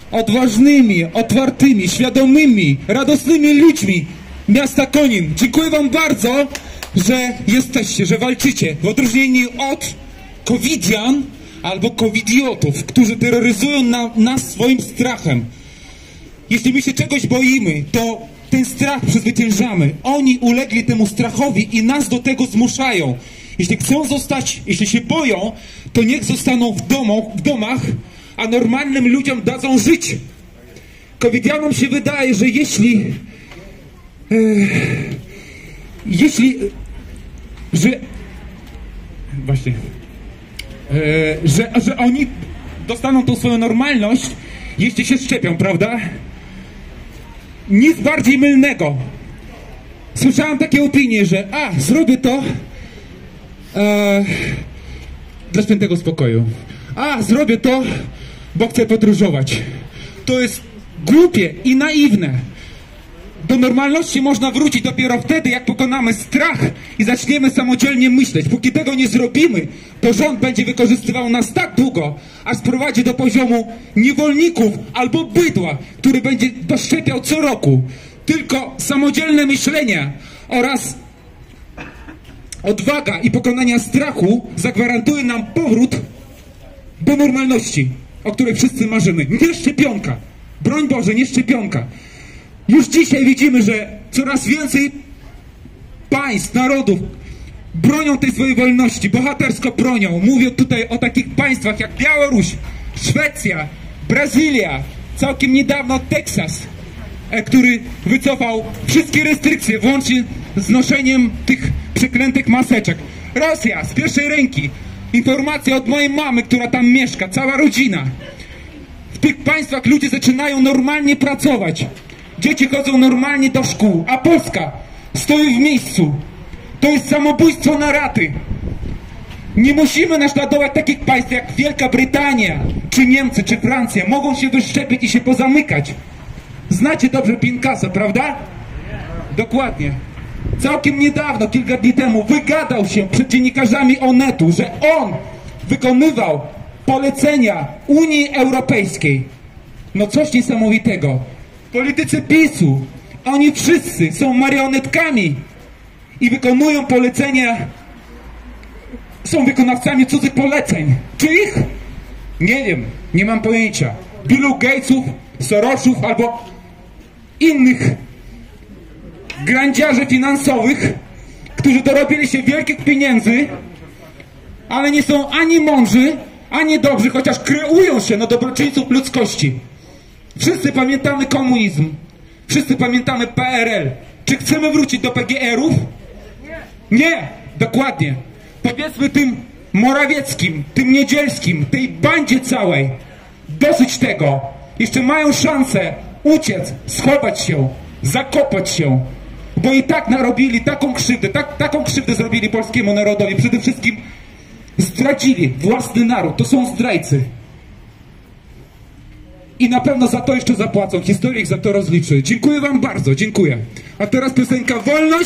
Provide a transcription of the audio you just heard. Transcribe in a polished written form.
odważnymi, otwartymi, świadomymi, radosnymi ludźmi miasta Konin. Dziękuję wam bardzo, że jesteście, że walczycie, w odróżnieniu od covidian albo covidiotów, którzy terroryzują nas swoim strachem. Jeśli my się czegoś boimy, to ten strach przezwyciężamy. Oni ulegli temu strachowi i nas do tego zmuszają. Jeśli chcą zostać, jeśli się boją, to niech zostaną w domach, a normalnym ludziom dadzą żyć. Covidianom się wydaje, że że oni dostaną tą swoją normalność, jeśli się szczepią, prawda? Nic bardziej mylnego. Słyszałem takie opinie, że zrobię to dla świętego spokoju. Zrobię to, bo chcę podróżować. To jest głupie i naiwne. Do normalności można wrócić dopiero wtedy, jak pokonamy strach i zaczniemy samodzielnie myśleć. Póki tego nie zrobimy, to rząd będzie wykorzystywał nas tak długo, aż sprowadzi do poziomu niewolników albo bydła, który będzie doszczepiał co roku. Tylko samodzielne myślenie oraz odwaga i pokonania strachu zagwarantuje nam powrót do normalności, o której wszyscy marzymy. Nie szczepionka. Broń Boże, nie szczepionka. Już dzisiaj widzimy, że coraz więcej państw, narodów bronią tej swojej wolności, bohatersko bronią. Mówię tutaj o takich państwach jak Białoruś, Szwecja, Brazylia, całkiem niedawno Teksas, który wycofał wszystkie restrykcje, włącznie z noszeniem tych przeklętych maseczek. Rosja, z pierwszej ręki. Informacja od mojej mamy, która tam mieszka, cała rodzina. W tych państwach ludzie zaczynają normalnie pracować. Dzieci chodzą normalnie do szkół, a Polska stoi w miejscu. To jest samobójstwo na raty. Nie musimy naśladować takich państw jak Wielka Brytania, czy Niemcy, czy Francja. Mogą się wyszczepić i się pozamykać. Znacie dobrze Pinkasa, prawda? Dokładnie. Całkiem niedawno, kilka dni temu, wygadał się przed dziennikarzami Onetu, że on wykonywał polecenia Unii Europejskiej. No coś niesamowitego. Politycy PiS-u, oni wszyscy są marionetkami i wykonują polecenia, są wykonawcami cudzych poleceń. Czyich? Nie wiem, nie mam pojęcia. Billu Gatesów, Sorosów albo innych grandziarzy finansowych, którzy dorobili się wielkich pieniędzy, ale nie są ani mądrzy, ani dobrzy, chociaż kreują się na dobroczyńców ludzkości. Wszyscy pamiętamy komunizm. Wszyscy pamiętamy PRL. Czy chcemy wrócić do PGR-ów? Nie, dokładnie. Powiedzmy tym Morawieckim, tym Niedzielskim, tej bandzie całej. Dosyć tego. Jeszcze mają szansę uciec, schować się, zakopać się. Bo i tak narobili taką krzywdę zrobili polskiemu narodowi. Przede wszystkim zdradzili własny naród. To są zdrajcy. I na pewno za to jeszcze zapłacą. Historia ich za to rozliczy. Dziękuję wam bardzo, dziękuję. A teraz piosenka Wolność.